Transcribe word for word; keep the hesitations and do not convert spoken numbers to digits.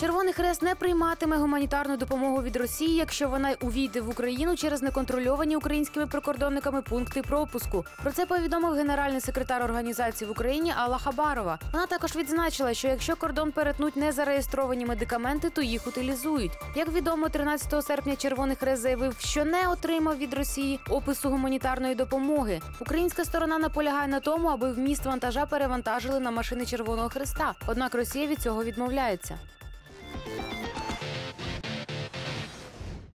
Червоний Хрест не прийматиме гуманітарну допомогу від Росії, якщо вона увійде в Україну через неконтрольовані українськими прикордонниками пункти пропуску. Про це повідомив генеральний секретар організації в Україні Алла Хабарова. Вона також відзначила, що якщо кордон перетнуть незареєстровані медикаменти, то їх утилізують. Як відомо, тринадцятого серпня Червоний Хрест заявив, що не отримав від Росії опису гуманітарної допомоги. Українська сторона наполягає на тому, аби вміст вантажа перевантажили на машини Червоного Хреста. Однак Росія від цього відмовляється.